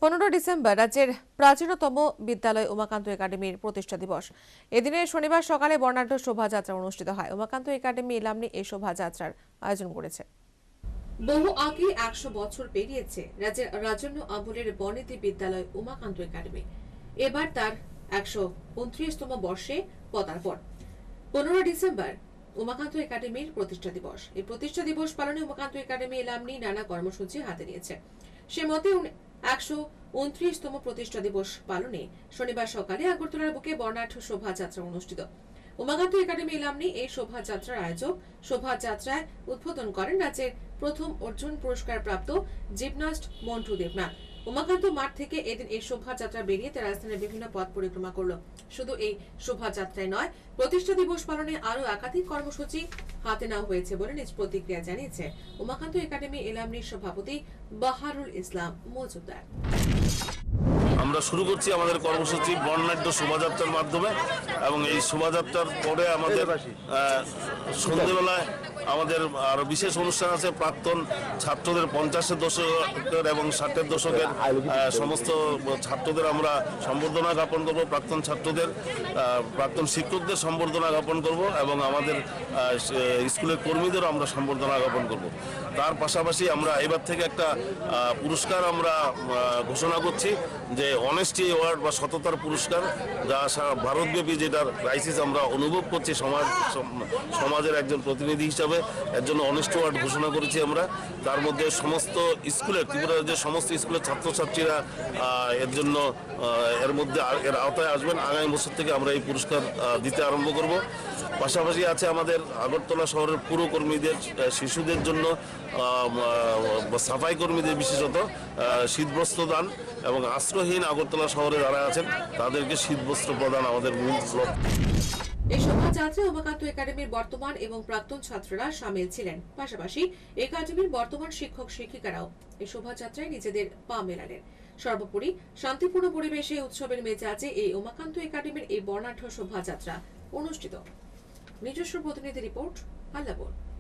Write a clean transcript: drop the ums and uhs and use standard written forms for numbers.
15 December রাজ্যের প্রাচীনতম বিদ্যালয় উমাকান্ত একাডেমির প্রতিষ্ঠা দিবস। এদিনে শনিবার সকালে বর্ণাঢ্য শোভাযাত্রা অনুষ্ঠিত হয়। উমাকান্ত একাডেমি এলামনি এই শোভাযাত্রার আয়োজন করেছে। বহু আগে 100 বছর পেরিয়েছে রাজ্যের রাজন্য আমলের বনেদি বিদ্যালয় উমাকান্ত একাডেমি। এবার তার 129তম বর্ষে পদার্পণ। 15 ডিসেম্বর উমাকান্ত একাডেমির প্রতিষ্ঠা দিবস। এই প্রতিষ্ঠা দিবস পালনে উমাকান্ত একাডেমি এলামনি নানা কর্মসূচি হাতে নিয়েছে। সে মতে 129তম প্রতিষ্ঠা দিবস পালনে শনিবার সকালে আগরতলার বুকে বর্ণাঢ্য শোভাযাত্রা অনুষ্ঠিত। উমাকান্ত একাডেমি এলামনি এই শোভাযাত্রার আয়োজক। শোভাযাত্রায় উদ্বোধন করেন রাজ্যের প্রথম অর্জুন পুরস্কার প্রাপ্ত জিমনাস্ট মন্টু দেবনাথ। উমাকান্ত মাঠ থেকে এদিন এই শোভাযাত্রা বেরিয়ে রাজধানীর বিভিন্ন পথ পরিক্রমা করলো। শুধু এই শোভাযাত্রায় নয়, প্রতিষ্ঠা দিবস পালনে আরো একাধিক কর্মসূচি হাতে নেওয়া হয়েছে বলে নিজ প্রতিক্রিয়া জানিয়েছে উমাকান্ত একাডেমি এলামনির সভাপতি বাহারুল ইসলাম মজুমদার। আমরা শুরু করছি আমাদের কর্মসূচি বর্ণাঢ্য শোভাযাত্রার মাধ্যমে, এবং এই শোভাযাত্রার পরে আমাদের সন্ধ্যেবেলায় আমাদের আরো বিশেষ অনুষ্ঠান আছে। প্রাক্তন ছাত্রদের 50-এর দশকের এবং 60-এর দশকের সমস্ত ছাত্রদের আমরা সম্বর্ধনা জ্ঞাপন করব, প্রাক্তন ছাত্রদের, প্রাক্তন শিক্ষকদের সম্বর্ধনা জ্ঞাপন করব, এবং আমাদের স্কুলের কর্মীদেরও আমরা সম্বর্ধনা জ্ঞাপন করব। তার পাশাপাশি আমরা এবার থেকে একটা পুরস্কার আমরা ঘোষণা করছি, যে অনেস্টি অ্যাওয়ার্ড বা সততার পুরস্কার, যা সারা ভারতব্যাপী যেটার ক্রাইসিস আমরা অনুভব করছি সমাজের একজন প্রতিনিধি হিসাবে, এর জন্য অনেস্টি অ্যাওয়ার্ড ঘোষণা করেছি আমরা। তার মধ্যে সমস্ত স্কুলের, ত্রিপুরা রাজ্যের সমস্ত স্কুলের ছাত্রছাত্রীরা এর জন্য এর মধ্যে এর আওতায় আসবেন। আগামী বছর থেকে আমরা এই পুরস্কার দিতে আরম্ভ করব। পাশাপাশি আছে আমাদের আগরতলা শহরের পুরকর্মীদের, শিশুদের জন্য, সাফাই কর্মীদের বিশেষত শীতবস্ত্র দান, এবং আশ্রয়হীন আগরতলা শহরে যারা আছেন তাদেরকে শীতবস্ত্র প্রদান আমাদের মূল লক্ষ্য। এই শোভাযাত্রায় উমাকান্ত একাডেমির বর্তমান এবং প্রাক্তন ছাত্ররা সামিল ছিলেন। পাশাপাশি একাডেমির বর্তমান শিক্ষক শিক্ষিকারাও এই শোভাযাত্রায় নিজেদের পা মেলালেন। সর্বোপরি শান্তিপূর্ণ পরিবেশে উৎসবের মেজাজে এই উমাকান্ত একাডেমির এই বর্ণাঢ্য শোভাযাত্রা অনুষ্ঠিত। নিজস্ব প্রতিনিধি রিপোর্ট, আল্লাহপুর।